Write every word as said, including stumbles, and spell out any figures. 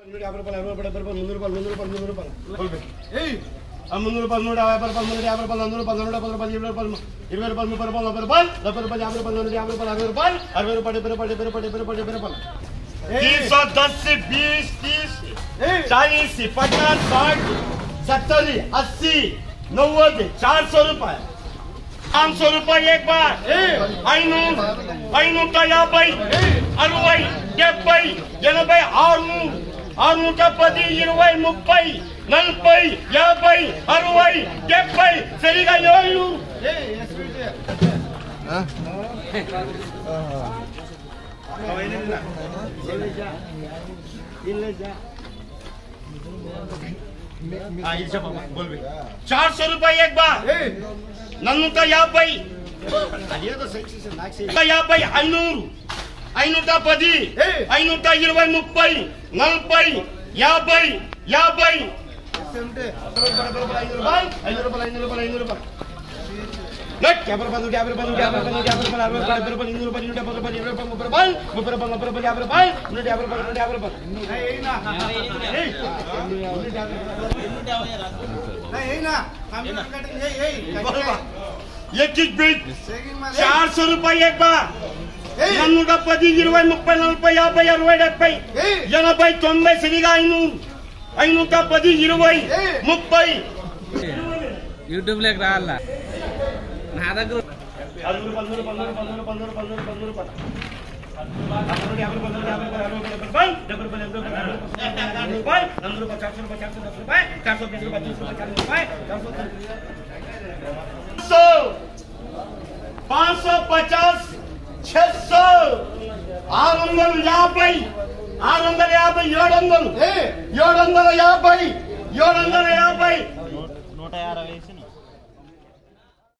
యాభై రూపాయలు అరవై రూపాయలు డెబ్బై రూపాయలు మున్నూరు రూపాయలు మున్నూరు రూపాయలు మున్నూరు రూపాయలు ఏయ్ ఆ మున్నూరు రూపాయలు నూట యాభై రూపాయలు నూట యాభై రూపాయలు వంద రూపాయలు నూట పది రూపాయలు ఇరవై రూపాయలు ఇరవై రూపాయలు ముప్పై రూపాయలు నలభై రూపాయలు నలభై రూపాయలు యాభై రూపాయలు నూట యాభై రూపాయలు అరవై రూపాయలు అరవై రూపాయలు డెబ్బై రూపాయలు డెబ్బై రూపాయలు డెబ్బై రూపాయలు డెబ్బై రూపాయలు तीन सौ दस से बीस तीस चालीस पचास साठ सत्तर अस्सी नब्बे चार सौ रूपये पाँच सौ रूपये एक बार ఐనూరు ఐనూట యాభై అరవై డెబ్బై ఎనభై ఆరు ఆరునూట పది ఇరవై ముప్పై నలభై యాభై అరవై డెబ్బై సరిగా ఏళ్ళు चार सौ रुपये एक बार नन्नूट याबई याबई ఐనూరు ఐనూట పది ఐనూట ఇరవై ముప్పై నలభై యాభై యాభై ఐదు రూపాయలు ఐదు రూపాయలు ఐదు రూపాయలు యాభై రూపాయలు యాభై రూపాయలు యాభై రూపాయలు యాభై రూపాయలు అరవై రూపాయలు డెబ్బై రూపాయలు ఇరవై రూపాయలు నూట యాభై రూపాయలు ఇరవై రూపాయలు ముప్పై రూపాయలు ముప్పై రూపాయలు నలభై రూపాయలు యాభై రూపాయలు నూట యాభై రూపాయలు నూట యాభై రూపాయలు एक एक बीट चार सौ रुपये एक बार నూట పది ఇరవై ముప్పై నలభై యాభై అరవై డెబ్బై ఎనభై తొంభై సరిగా ఐనూరు ఐనూట పది ఇరవై ముప్పై యూట్యూబ్ లేక రావాలా నా దగ్గర పన్నూరు పన్నూరు పన్నూరు పన్నూరు పన్నూరు పన్నూరు పన్నూరు పన్నూరు యాభై రూపాయలు యాభై రూపాయలు అరవై రూపాయలు డెబ్బై రూపాయలు ఎనభై రూపాయలు రూపాయలు నూరు రూపాయలు చార్ రూపాయలు చార్ దస్ రూపాయలు చార్ సో बीस రూపాయలు तीस రూపాయలు चालीस రూపాయలు सौ पाँच सौ पचास छह सौ ఆరు వందల యాభై ఆరు వందల యాభై ఏడు వందలు ఏడు వందల యాభై ఏడు వందల యాభై నూట యాభై